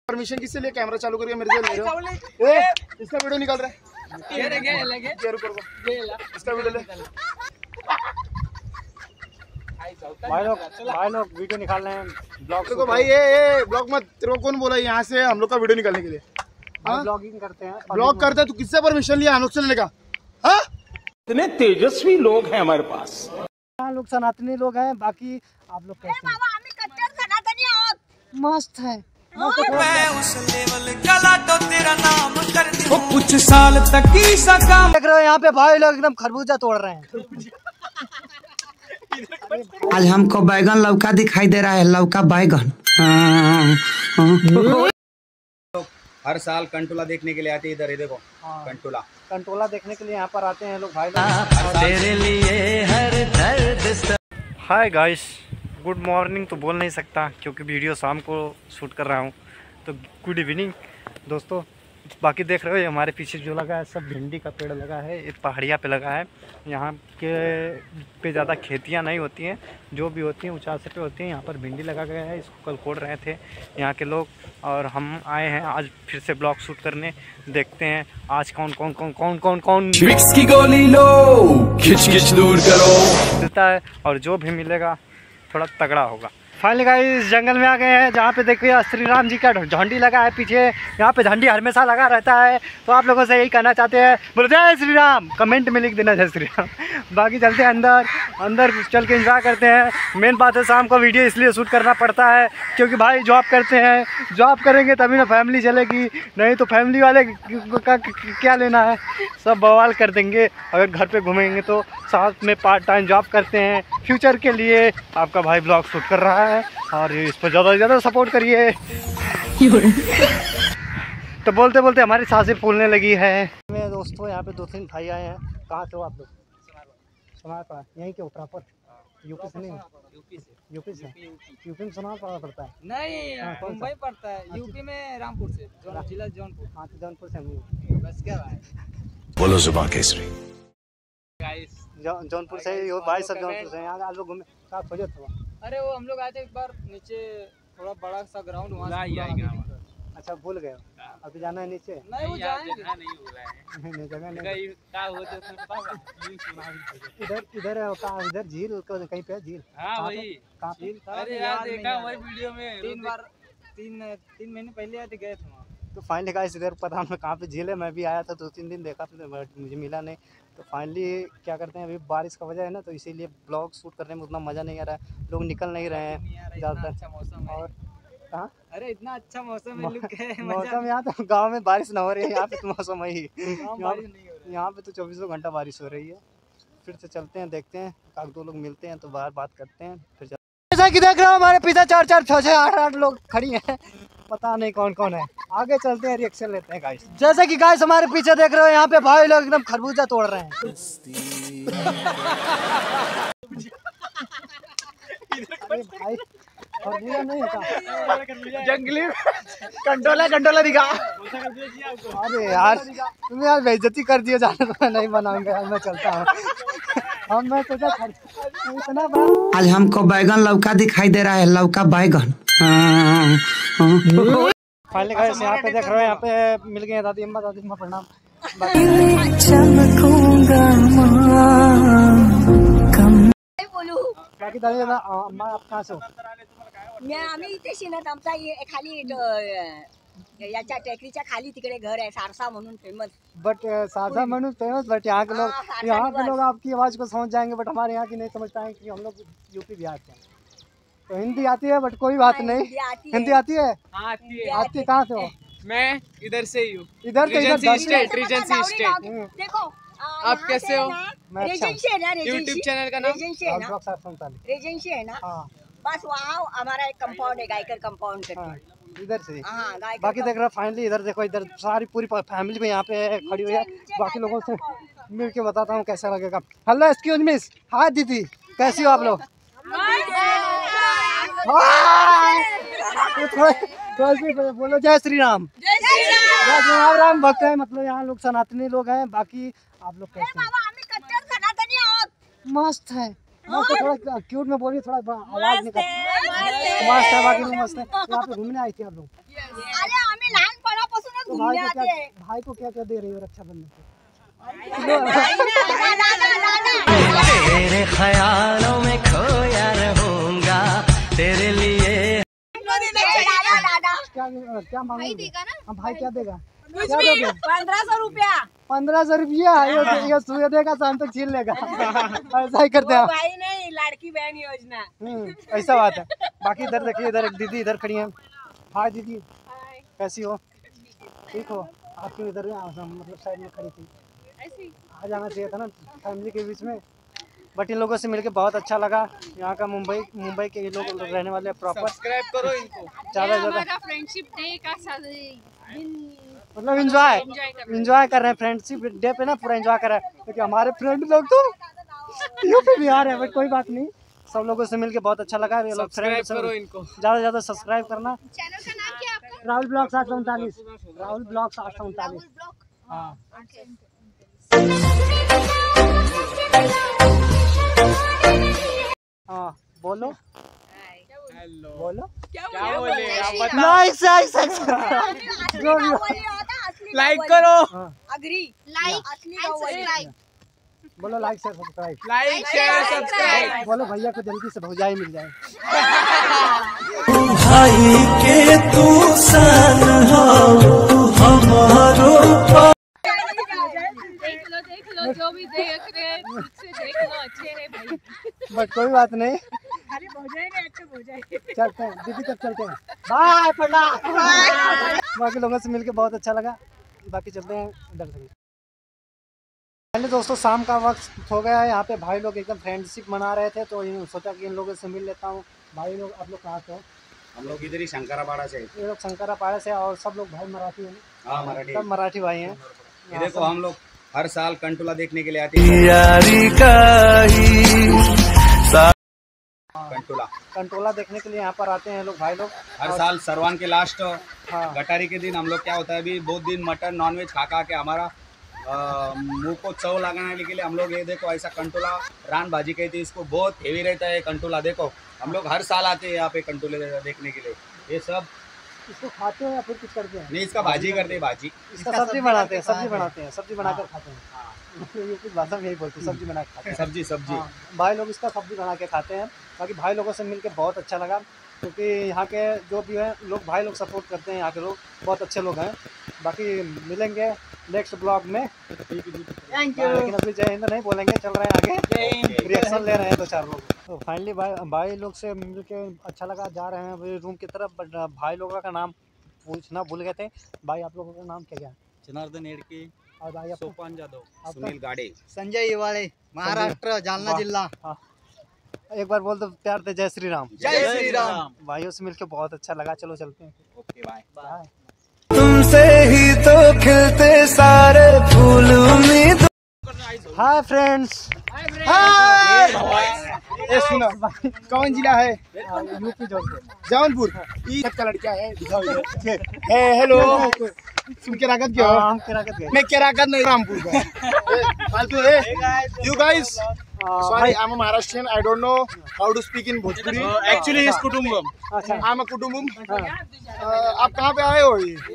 Permission किससे लिए camera चालू करके मेरे से ले रहे हो? इसका वीडियो निकाल रहा है, इसका वीडियो ले। भाई लोग वीडियो निकाल रहे हैं ब्लॉग। देखो भाई ये ब्लॉग मत, तेरे को कौन बोला यहाँ से हम लोग का वीडियो निकालने के लिए? ब्लॉगिंग करते हैं, ब्लॉग करते हैं तो किससे परमिशन लिया हम लोग से लेने का? हाँ, इतने तेजस्वी लोग हैं हमारे पास। यहाँ लोग सनातनी लोग हैं, बाकी आप लोग कैसे हैं? मस्त है। वो कुछ साल तक ही सका। देख रहे हो यहाँ पे भाई लोग एकदम खरबूजा तोड़ रहे हैं। आज हमको बैगन लौका दिखाई दे रहा है, लौका बैगन। हर साल कंटोला देखने के लिए आते हैं इधर, देखो कंटोला देखने के लिए यहाँ पर आते हैं लोग भाई लोग। तेरे लिए हर दर्द। हाय गाइस, गुड मॉर्निंग तो बोल नहीं सकता क्योंकि वीडियो शाम को शूट कर रहा हूँ, तो गुड इवनिंग दोस्तों। बाकी देख रहे हो ये हमारे पीछे जो लगा है सब भिंडी का पेड़ लगा है, ये पहाड़िया पे लगा है। यहाँ के पे ज़्यादा खेतियाँ नहीं होती हैं, जो भी होती हैं ऊंचासे पे होती हैं। यहाँ पर भिंडी लगा गया है, इसको कल कोड़ रहे थे यहाँ के लोग, और हम आए हैं आज फिर से ब्लॉग शूट करने। देखते हैं आज कौन विक्स की गोली लो, खिच दूर करो देता है, और जो भी मिलेगा थोड़ा तगड़ा होगा। फाइनली गाइस जंगल में आ गए हैं, जहाँ पे देखिए श्री राम जी का झंडी लगा है पीछे। यहाँ पे झंडी हमेशा लगा रहता है, तो आप लोगों से यही कहना चाहते हैं, बोलो जय श्री राम, कमेंट में लिख देना जय श्री राम। बाकी चलते हैं अंदर चल के एंजॉय करते हैं। मेन बात है शाम को वीडियो इसलिए शूट करना पड़ता है क्योंकि भाई जॉब करते हैं, जॉब करेंगे तभी ना फैमिली चलेगी, नहीं तो फैमिली वाले का क्या लेना है, सब बवाल कर देंगे। अगर घर पर घूमेंगे तो साथ में पार्ट टाइम जॉब करते हैं, फ्यूचर के लिए आपका भाई ब्लॉग शूट कर रहा है और इस पर ज़्यादा से ज़्यादा सपोर्ट करिए। तो बोलते बोलते हमारी सांसें फूलने लगी है। मेरे दोस्तों यहाँ पे 2-3 भाई आए हैं। कहाँ से हो आप लोग? सोनारपाड़ा। यहीं के प्रॉपर? यूपी से नहीं? यूपी से। यूपी में सोनारपाड़ा पड़ता है? नहीं, मुंबई पड़ता है। यूपी में रामपुर से, जिला जौनपुर। हाँ तो जौनपुर से बस क्या है, बोलो जुबान केसरी। जौनपुर से ही हो भाई, सब जौनपुर से। यहाँ आप लोग घूमे कहाँ खोजे थे? अरे वो हम लोग आए थे एक बार नीचे, थोड़ा बड़ा सा ग्राउंड वहाँ। अच्छा भूल गए, अभी जाना है नीचे? नहीं वो जाएंगे, जगह नहीं। इधर झील कहीं पे झील? हाँ वही कहाँ पे? अरे यार देखा हमारी वीडियो में 3 महीने पहले आए थे, गए थे वहाँ। तो फाइनली गाइस इधर पता नहीं कहाँ पे झील है, मैं भी आया था 2-3 दिन देखा था बट मुझे मिला नहीं। तो फाइनली क्या करते हैं, अभी बारिश का वजह है ना, तो इसीलिए ब्लॉग शूट करने में उतना मज़ा नहीं आ रहा है, लोग निकल नहीं रहे हैं ज़्यादातर। अच्छा मौसम है। और कहाँ? अरे इतना अच्छा मौसम है, मौसम यहाँ तो गांव में बारिश ना हो रही है, यहाँ पे तो मौसम है ही। यहाँ पे तो 24 घंटा बारिश हो रही है। फिर से चलते हैं, देखते हैं, काक 2 लोग मिलते हैं तो बाहर बात करते हैं फिर। जैसा कि देख रहे हो हमारे पीछे 4-4, 6-6, 8-8 लोग खड़ी हैं, पता नहीं कौन कौन है। आगे चलते हैं, रिएक्शन लेते हैं गाइस। जैसे कि गाइस हमारे पीछे देख रहे हो यहाँ पे भाई लोग एकदम खरबूजा तोड़ रहे हैं। अरे भाई खरबूजा नहीं होता, जंगली कंटोला दिखा। अरे यार तुम यार बेइज्जती कर दिए, जाने तो मैं नहीं बनाऊंगा यार, मैं चलता हूँ। हम मैं सोचा इतना बड़ा। आज हमको बैगन लौका दिखाई दे रहा है, लौका बैगन। फाइनली गाइस यहाँ पे देख रहे हो, यहाँ पे मिल गए दादी अम्मा प्रणाम। बाकी दादी अम्मा आप कहाँ से हो? आम्ही इथे शिनत, आमचा खाली याच्या टेकडीच्या खाली तिकडे घर है, सारसा म्हणून फेमस। बट सारसा म्हणून फेमस, बट यहाँ के लोग आपकी आवाज़ को समझ जाएंगे, बट हमारे यहाँ की नहीं समझ पाएंगे कि हम लोग यूपी बिहार से हैं। तो हिंदी आती है बट कोई बात नहीं, हिंदी आती है। आती है। कहाँ से हो? मैं इधर से ही हूँ, इधर से रीजेंसी स्टेट। देखो आप कैसे हो? रेजेंसी है ना, यूट्यूब चैनल का नाम रेजेंसी है ना, रेजेंसी है ना। बस वहाँ हमारा एक कंपाउंड है, गायकर कंपाउंड करके, इधर से। हाँ, बाकी देख रहा फाइनली इधर देखो, इधर सारी पूरी फैमिली भी यहाँ पे खड़ी हुई है। बाकी लोगों से मिल के बताता हूँ कैसा लगेगा। हेलो एक्सक्यूज मिस, हाय दीदी, कैसी हो आप लोग? बोलो जय श्री राम। राम भक्त है, मतलब यहाँ लोग सनातनी लोग हैं। बाकी आप लोग कैसे हैं? मस्त है, मस्त है। थोड़ा क्यूट में बोलिए, थोड़ा आवाज निकल। मस्त है, बाकी लोग मस्त है। यहाँ पे घूमने आई थी आप लोग? घूमने आते हैं। भाई को क्या क्या दे रही हो रक्षाबंधन पे? तेरे ख्यालों में खोया रहूंगा तेरे लिए। क्या मांगोगे? हाँ, भाई क्या देगा? कुछ भी 1500 रुपया। 1500 रुपया ये सुबह देगा शाम तक छीन लेगा। ऐसा ही करते हैं। भाई नहीं, लड़की बहन योजना। ऐसा बात है। बाकी इधर देखिए, इधर एक दीदी इधर खड़ी है। हाय दीदी, कैसी हो? ठीक हो? आप क्यों इधर मतलब साइड में खड़ी थी? आ जाना चाहिए था ना फैमिली के बीच में। बट इन लोगों से मिलके बहुत अच्छा लगा। यहाँ का मुंबई के ये लोग रहने वाले प्रॉपर। सब्सक्राइब करो इनको। ज़्यादा फ्रेंडशिप डे का मतलब एंजॉय कर रहे हैं। फ्रेंडशिप डे पे ना पूरा एंजॉय कर रहे हैं, क्योंकि हमारे फ्रेंड लोग तो यूपी बिहार है। बट कोई बात नहीं, सब लोगों से मिलके बहुत अच्छा लगा। ये लोग फ्रेंड करो इनको। ज़्यादा से ज़्यादा सब्सक्राइब करना। चैनल का नाम क्या है आपका? राहुल ब्लॉग्स 839। राहुल ब्लॉग्स 839। हाँ हाँ बोलो हेलो। बोलो। क्या बोले आप बताओ। लाइक लाइक करो। अग्री। Like and subscribe. बोलो like share subscribe. Like share subscribe. बोलो भैया को जल्दी से भौजाई मिल जाए। भाई के तू सन हो तू हमारो। देख लो जो भी देख रहे हैं ठीक से देख लो, अच्छे है भाई। बट कोई बात नहीं, खाली भौजाई नहीं, अच्छे भौजाई। चलते हैं दीदी, तक चलते हैं। बाय पढ़ना। बाकी लोगों से मिलके बहुत अच्छा लगा। बाकी चलते हैं इधर से। पहले दोस्तों शाम का वक्त हो गया है। यहाँ पे भाई लोग एकदम फ्रेंडशिप मना रहे थे, तो सोचा कि इन लोगों से मिल लेता हूँ। भाई लोग, आप लोग कहाँ से हो? हम लोग इधर ही शंकरापाड़ा से। ये लोग शंकरापाड़ा से, और सब लोग भाई मराठी हैं। हाँ मराठी। सब मराठी भाई हैं। ये देखो हम लोग हर साल कंटोला देखने के लिए आते हैं। यारी का ही कंटोला देखने के लिए यहाँ पर आते हैं लोग, भाई लोग। हर साल सरवान के लास्ट हाँ गटारी के दिन हम लोग क्या होता है, अभी बहुत दिन मटन नॉनवेज खा के हमारा मुंह को चव लगाने के लिए हम लोग ये देखो ऐसा कंटोला रान भाजी कहते हैं इसको, बहुत हेवी रहता है कंटोला। देखो हम लोग हर साल आते हैं यहाँ पे कंटोले देखने के लिए। ये सब इसको खाते हैं या फिर कुछ करते हैं? नहीं, इसका भाजी करते हैं, भाजी। इसका सब्जी बनाते हैं, सब्जी बनाकर खाते हैं। ये कुछ भाषा में यही बोलते हैं, सब्जी बना के खाते हैं। सब्जी हाँ, भाई लोग इसका सब्जी बना के खाते हैं। बाकी भाई लोगों से मिलके बहुत अच्छा लगा, क्योंकि यहाँ के जो भी है लोग, भाई लोग सपोर्ट करते हैं। यहाँ के लोग बहुत अच्छे लोग हैं। बाकी मिलेंगे नेक्स्ट ब्लॉग में। लेकिन अभी जय हिंद नहीं बोलेंगे, चल रहे हैं आगे, रिएक्शन ले रहे हैं 2-4 लोग। तो फाइनली भाई लोग से मिलके अच्छा लगा। जा रहे हैं अभी रूम की तरफ। बट भाई लोगों का नाम पूछना भूल गए थे। भाई आप लोगों का नाम क्या है? जनार्दन एडके और भाई आपको? सोपान जाधव, सुनील गाड़े, संजय हिवाळे, महाराष्ट्र, जालना जिला। हाँ, एक बार बोल दो प्यार से, जय श्री राम। जय श्री राम। भाइयों से मिलके बहुत अच्छा लगा। चलो चलते हैं। Okay bye. तुमसे ही तो खिलते सारे फूल उम्मीद। Hi friends. ए सुना, कौन जिला है? यूपी जौनपुर। का लड़का है। हेलो, तुम केराकत के हो? हम केराकत गए। मैं केराकत नहीं, रामपुर का। फालतू है। You guys, sorry, I'm a Maharashtrian. I don't know how to speak in Bhojpuri. Actually, is Kutumbam. अच्छा, I'm a Kutumbum. आप कहाँ पे आए हो?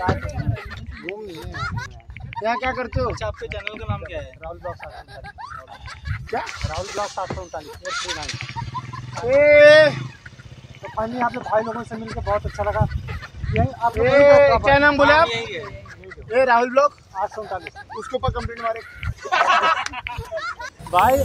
यहाँ क्या करते हो? आपके चैनल का नाम क्या है? राहुल ब्लॉग 739। क्या? राहुल ब्लॉग 739। ए, तो फाइनली यहाँ पे भाई लोगों से मिलकर बहुत अच्छा लगा। यही आप लोग क्या नाम बोले आप? ए राहुल ब्लॉग 839। उसके ऊपर कंप्लेंट मारे। भाई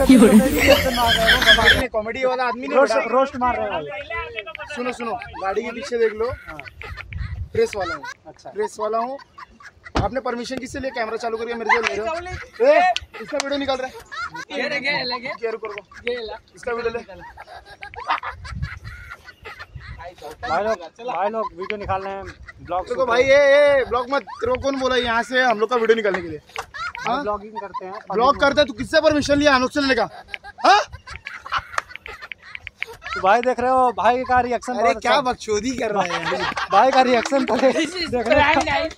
कॉमेडी वाला आदमी नहीं। रोस्ट मार रहे हैं भाई। सुनो, गाड़ी के पीछे देख लो। प्रेस वाला हूँ। अच्छा, प्रेस वाला हूँ। आपने परमिशन किससे लिया? कैमरा चालू करके मेरे से ले रहे हो? इसका वीडियो निकाल रहा है। रुको, इसका वीडियो ले। भाई लोग वीडियो निकाल रहे हैं, ब्लॉग। देखो भाई, ये ब्लॉग मत। तेरे को कौन बोला यहाँ से हम लोग का वीडियो निकालने के लिए? हाँ, ब्लॉगिंग करते हैं। ब्लॉग करते हैं। तू किससे परमिशन लिया? अनुज से लेने का? हाँ, तो भाई देख रहे हो भाई का रिएक्शन। अरे क्या बकचोदी कर रहा है भाई का रिएक्शन पहले देख रहे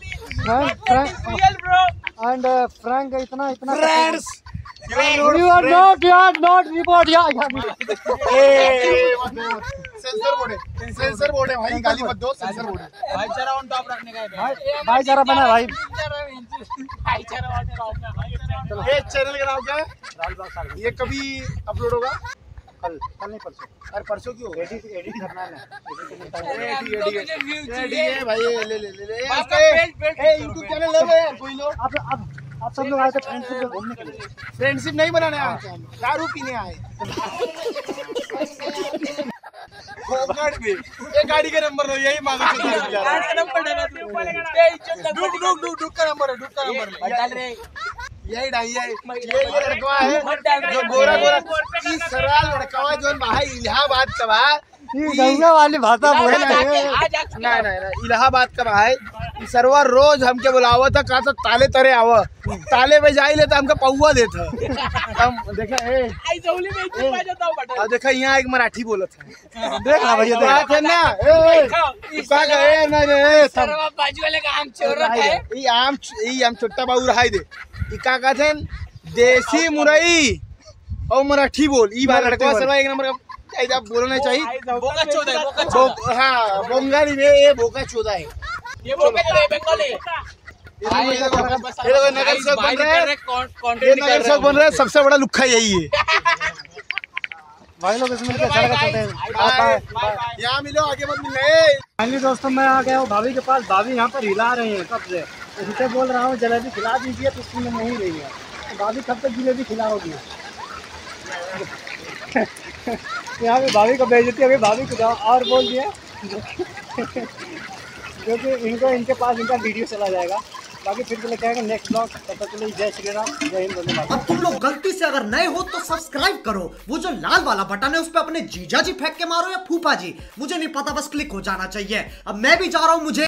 एंड फ्रैंक इतना friends. You are not report. Censor board है भाई, गाली मत दो, सेंसर बोर्ड है। भाईचारा ऑन टॉप रखने का है भाईचारा बना भाई। ये चैनल का नाम क्या है? ये कभी अपलोड होगा? कल नहीं परसों। अरे परसों क्यों? एडिट करना है ना। ठीक है भाई, ले यूट्यूब चैनल ले लो कोई लोग। आप सब लोग आए थे फ्रेंडशिप में घूमने के लिए। फ्रेंडशिप नहीं बनाने आए, दारू पीने आए। ये गाड़ी का नंबर लो, यही मांगो। डूब का नंबर है, यही डाल ये लड़का है जो गोरा सरल लड़का है जो बाहर इलाहाबाद का बा। गंगा वाली भाषा बोले नहीं इलाहाबाद का बा है। सरवा रोज हमके बुलावा था, कहा था ताले तरे आव, ताले में जाई ले तो हमके पौवा देता। हम देखा देखा यहाँ एक मराठी बोलत है, देखा भैया बात है ना। का गए ना सरवा बाजू वाले का आम चोर रखा है। ई आम छोटा बाबू रहाई दे। ई का कहते देसी मुरई और मराठी बोल। ई बार लड़का सरवा एक नंबर का बोलना चाहिए। बोका चोदा है, हाँ बंगाली में ये बोका चोदा है। ये बोका चोदा है बंगाली। नगर सेवक बन रहे हैं, सबसे बड़ा लुक्खा यही है। भाई लोग इसमें मिलकर अच्छा लगा, चलते हैं। यहाँ मिलो, आगे मत मिलने। फाइनली दोस्तों मैं आ गया हूँ भाभी के पास। भाभी यहाँ पर हिला रही हैं कब से, उनसे बोल रहा हूँ जलेबी खिला दीजिए तो उसकी नहीं रही है। तो भाभी कब तक जलेबी खिलाओगी? यहाँ पे भाभी को बेइज्जती हो गई, भाभी को और बोल दिया क्योंकि इनके पास इनका वीडियो चला जाएगा। बाकी फिर चले जाएगा नेक्स्ट ब्लॉग। तब तक के लिए जय श्री राम, जय हिंद, वंदे मातरम। अब तुम लोग गलती से अगर नए हो तो सब्सक्राइब करो, वो जो लाल वाला बटन है उस पे अपने जीजा जी फेंक के मारो या फूफा जी, मुझे नहीं पता, बस क्लिक हो जाना चाहिए। अब मैं भी जा रहा हूँ, मुझे